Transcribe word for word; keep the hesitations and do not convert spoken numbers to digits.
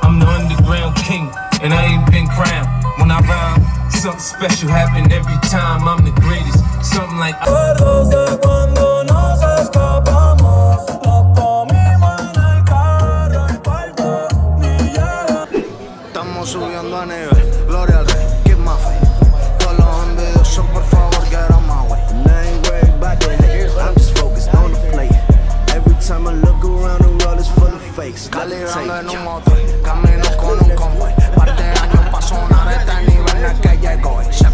I'm the underground king, and I ain't been crowned. When I rhyme, something special happen every time. I'm the greatest, something like Recuerdos de cuando nos escapamos, lo comimos en el carro, el cuarto ni llega. Estamos subiendo a nivel, gloria al rey, keep my faith. Todos los envidiosos, por favor, get on my way. And I ain't worried about the hate, I'm just focused on the play. Every time I look around, the world is full of fakes. Calibrando en un motor, camino con un convoy. Par de años pa' sonar este nivel en el que llego.